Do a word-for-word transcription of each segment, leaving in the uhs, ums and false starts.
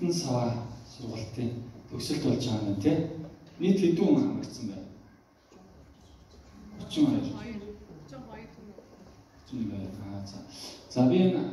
алтан саваа сургалтын төгсөлт болж байгаа юм тий. Нийт хэдэн хүн хамаарсан бэ? орчин хоёр. орчин хоёр. Аа за. За би энэ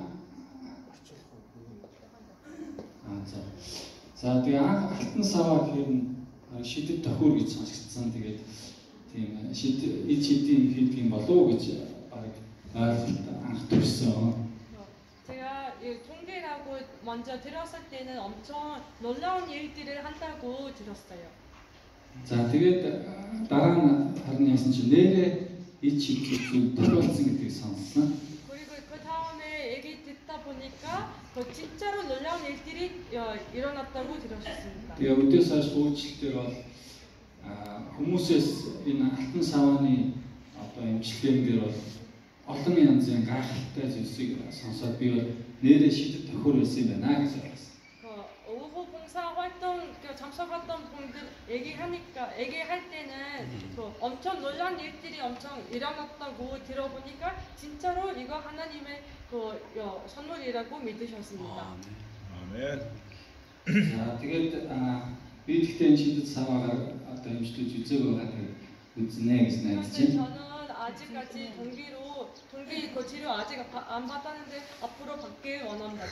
аа за. За тэгээ анх алтан саваа гэхээр шидэд тохиур гэж сонсогдсон. Тэгээд тийм шид ид шидийн хийдэг юм болов уу гэж баг ойлголт анх төрсөн. 제가 이 통계라고 먼저 들었을 때는 엄청 놀라운 일들을 한다고 들었어요. 자, тэгээд дараа нь харин яасан чинь нэрээ ид шидийг тохиолдсон гэдгийг сонссон. 그리고 그 다음에 얘기 듣다 보니까 그 진짜로 놀라운 일들이 일어났다고 들었습니다. Тэгээ өдөөс хойш хуучлалээр бол хүмүүсээс энэ алтан савааны одоо эмчилгээнээр бол олон янзын гайхалтай зүйлсийг сонсоод би бол нэрээ шидэд тохиур байсан юм байна гэж ойлгосон. 그 오후 봉사 활동 참석했던 분들 얘기하니까 얘기할 때는 그 엄청 놀란 일들이 엄청 일어났다고 들어보니까 진짜로 이거 하나님의 그 선물이라고 믿으셨습니다. 아멘. 자, тэгээд би тэгтээ шидэд саваагаар одоо эмчлэж үзээг байгаа үзнэ гэж найдаж байна. 저는 아직까지 동기로 동기 그 치료 아직 안 받았는데 앞으로 받길 원합니다.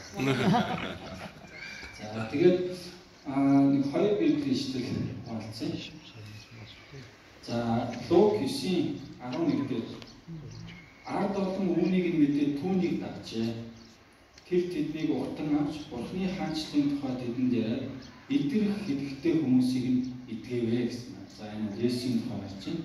자, тэгээд нэг хоёр библийн ишлэл болцсон. За, Луг девять eleven дээр ард олон үүнийг нь мэдээ түүнийг дагжээ. Тэр тэднийг уртан авч Бурхны хаанчлалын тухай тэдэнд яриад эдгэрэх хэдэгтэй хүмүүсийг нь эдгээвэ гэсэн байна. За, энэ Есүсийн тухай гарч байна.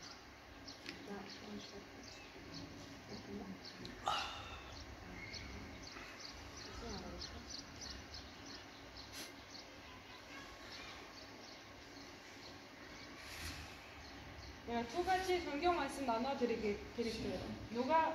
두 가지 성경 말씀 나눠 드릴게요. 누가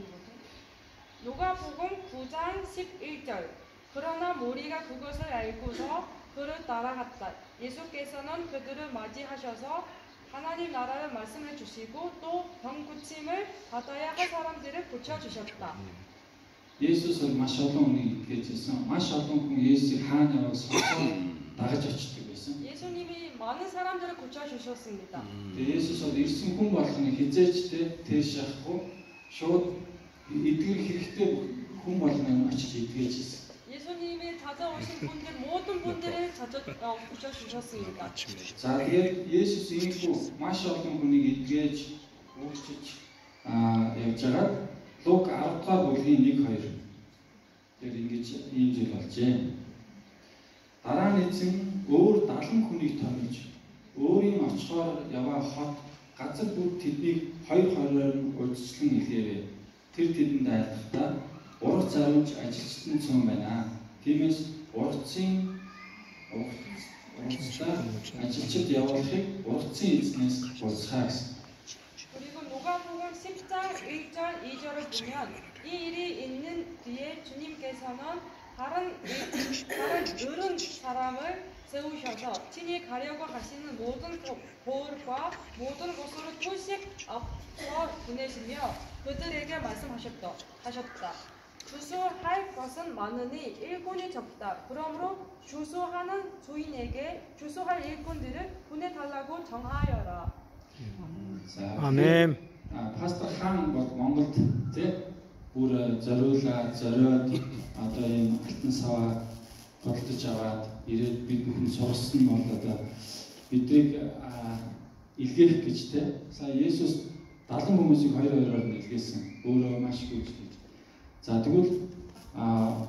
누가복음 구 장 십일 절. 그러나 무리가 그것을 알고서 그를 따라갔다. 예수께서는 그들을 맞이하셔서 하나님 나라를 말씀해 주시고 또 병 고침을 받아야 할 사람들을 고쳐 주셨다. 예수는 маш олон хүнийг итгэжсэн. маш олон хүн Есүсийг хаана яваг сонсоод дагаж очдөг байсан. 예수님이 많은 사람들을 고쳐 주셨습니다. 예수는 ирсэн хүн болгоныг хизээчтэй тэгш яахгүй шууд эдгэр хэрэгтэй хүн болгоныг очиж эдгээжсэн. 예수님이 찾아오신 분들 모든 분들을 찾아 고쳐 주셨습니다. За тэгээд Есүс ийхүү маш олон хүнийг эдгээж өөрчилж аа явж байгаа. Луг ten дугаар бүлгийн one two дээр ингэж ийм зүйл болжээ. Дараа нь эзэн өөр seventy хүнийг томилж өөрийн очихоор яваа хот газар бүр тэднийг хоёр хороор нь урьдчилан илгээвэ. Тэр тэдэнд айлтгахтаа ургац заруулж ажилчтан цөм байна. Тиймээс ургацын ургацтай ажилчид явуулахыг ургацын эзнээс болцгаа гэсэн. 그리고 누가복음 ten 장 one 절 two 절을 보면 이 일이 있는 뒤에 주님께서는 다른 다른 늘은 사람을 세우셔서 친히 가려고 하시는 모든 고을과 모든 곳으로 토식 앞서 보내시며 그들에게 말씀하셨다. 하셨다. 주수할 것은 많으니 일꾼이 적다. 그러므로 주수하는 주인에게 주수할 일꾼들을 보내달라고 정하여라. 아멘. Пастор хаан бол Монголд тий бүр зориулаад зориод одоо ийм алтан саваа голдож аваад ирээд бид бүхэн сурсан бол одоо биднийг илгээх гэж тий сая Есүс seventy хүмүүсийг хоёр хоёроор нь илгээсэн. Өөрөө маш их үйлчлэж. За тэгвэл а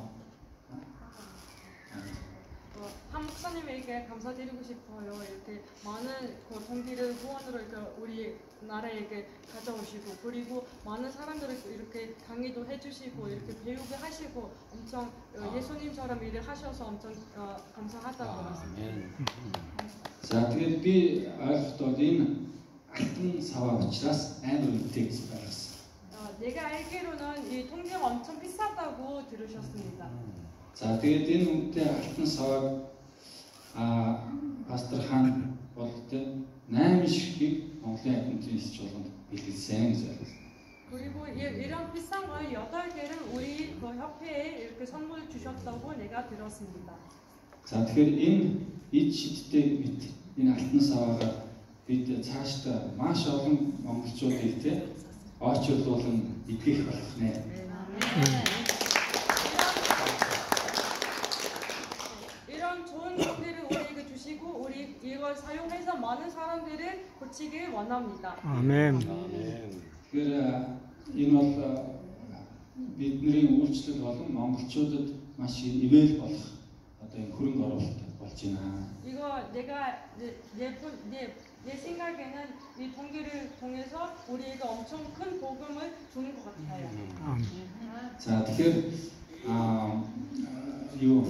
한 목사님에게 감사드리고 싶어요. 이렇게 많은 그 동기를 후원으로 이렇게 우리 나라에게 가져오시고 그리고 많은 사람들을 이렇게 강의도 해주시고 이렇게 배우게 하시고 엄청 예수님처럼 일을 하셔서 엄청 어, 감사하다고 말씀드립니다. За тэгээд би ойлгохдоо энэ алтан саваа учраас амар үнэтэй гэж байгаас. 내가 알기로는 이 통계가 엄청 비싸다고 들으셨습니다. За тэгээд энэ үнэтэй алтан савааг а пастор хаан болтой eight ширхгийг Монголын академийн эсч болгонд бэлгэлсэн гэж ойлгосон. 그리고 이런 비싼 걸 여덟 개를 우리 그 협회에 이렇게 선물 주셨다고 내가 들었습니다. За тэгэхээр энэ ид шидтэй мэд энэ алтан саваагаар бид цаашдаа маш олон монголчуудыг те очирлуулан идгэх болох нэ. 이런 좋은 것들을 우리에게 주시고 우리 이걸 사용해서 많은 사람들을 고치길 원합니다. 아멘. Тэгэхээр энэ бол бидний үйлчлэл болон монголчуудад маш ивэл болох одоо энэ хөрөнгө оруулалт болж байна. 이거 내가 내, 내, 내, 내 생각에는 이 동기를 통해서 우리에게 엄청 큰 복음을 주는 것 같아요. За тэгэхээр аа юу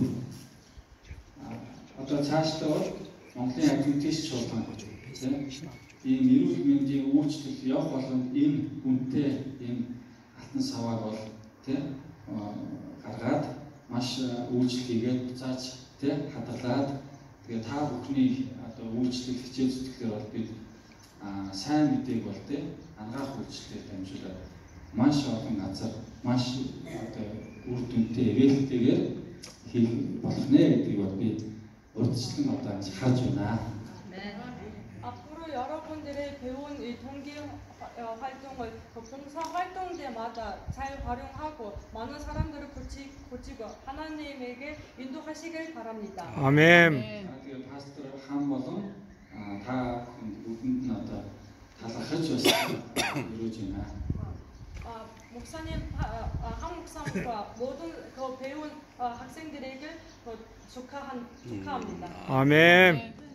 одоо цаашдаа бол Монголын адвентист чуулган тийм ийм эрүүл мэндийн үйлчлэл явах болгонд энэ үнэтэй ийм алтан савааг бол тийм гаргаад маш үйлчлэл хийгээд буцааж тийм хадгалаад тэгээ та бүхний одоо үйлчлэл хичээл зүтгэлээр бол бид сайн мэдээг бол тийм ангаах үйлчлэлээр дамжуулаад маш олон газар маш одоо үр дүнтэй ивэлтэйгээр хийх болох нэ гэдгийг бол би урьдчилан одоо харж байна. 앞으로 여러분들의 배운 이 동기 활동을 그 봉사 활동 때마다 잘 활용하고 많은 사람들을 고치, 고치고 하나님에게 인도하시길 바랍니다. 아멘. Тэгээ пастор хан болон та бүхэнд нь одоо талархаж бас өрөөж байна. 아, 목사님, 아, 아, 한 목사님과 모든 그 배운 아, 학생들에게 그 축하한, 축하합니다. 아멘.